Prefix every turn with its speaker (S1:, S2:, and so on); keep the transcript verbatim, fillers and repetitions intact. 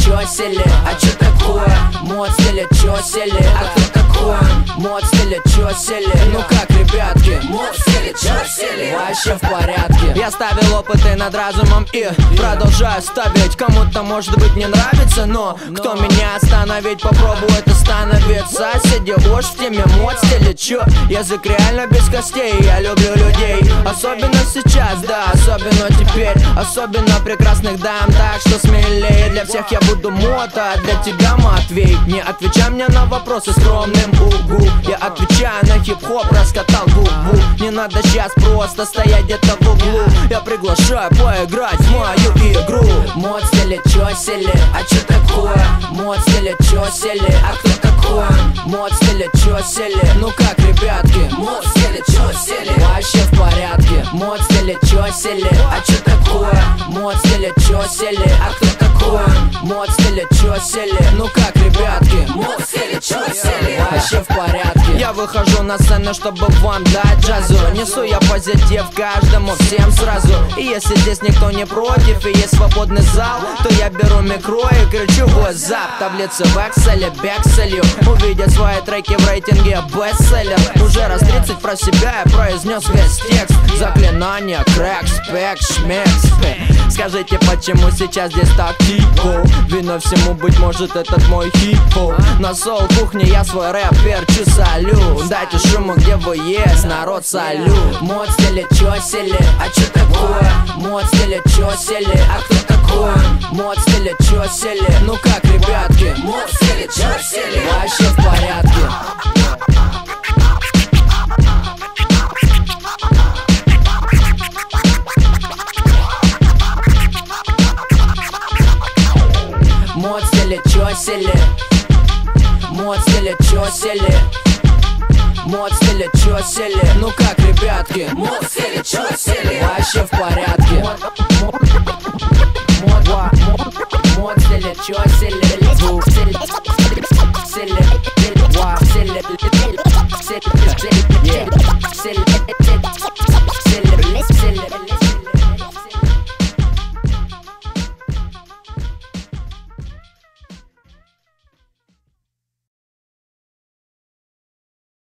S1: чё сели? А чё такое? Мод стиля, чё сели? А кто такой? Мод стиля, чё сели? Ну как, ребятки? Мод стиля, чё сели? Вообще в порядке.
S2: Я ставил опыты над разумом и продолжаю ставить. Кому-то может быть не нравится, но кто меня остановить? Попробует остановиться. Соседи уж в теме мод стиля, чё? Язык реально без костей. Я люблю людей, особенно сейчас, да, особенно теперь. Особенно прекрасных дам, так что смелее. Для всех я буду мото, а для тебя Матвей. Не отвечай мне на вопросы скромным угу. Я отвечаю на хип-хоп, раскатал губу. Не надо сейчас просто стоять где-то в углу. Я приглашаю поиграть в мою игру.
S1: Мод стиля, чё сели? А чё такое? Мод стиля, чё сели? А кто такой? Мод стиля, чё сели? Ну как, ребятки? Мод стиля, чё сели? Вообще в порядке. Мод стиля, чё сели? А чё такое? Мод стиля, чё сели? А кто такой? Мод стиля, чё сели? Ну как, ребятки? Мод стиля, чё сели? Вообще в порядке.
S2: Я выхожу на сцену, чтобы вам дать джазу. Несу я позитив каждому, всем сразу. И если здесь никто не против и есть свободный зал, то я беру микро и кричу «Вазап!» Таблицы в экселе, бекселью. Увидят свои треки в рейтинге бестселлер. Уже раз тридцать про себя я произнес весь текст. Заклинания, крэк, спек, шмекс. Скажите, почему сейчас здесь так тихо? Виной всему, быть может, этот мой хип-хоп. На соул-кухне я свой рэп перчу солю. Дайте шуму, где вы есть, народ, салют.
S1: Мод стиля, чё сели? А чё такое? Мод стиля, чё сели? А кто такой? Мод стиля, чё сели? Ну как, ребятки? Мод стиля, чё сели? Вообще в порядке. Мод стиля, чё сели? Мод стиля, чё сели? Мод стиля, чё сели? Ну как, ребятки? Мод стиля, чё сели? Вообще в порядке.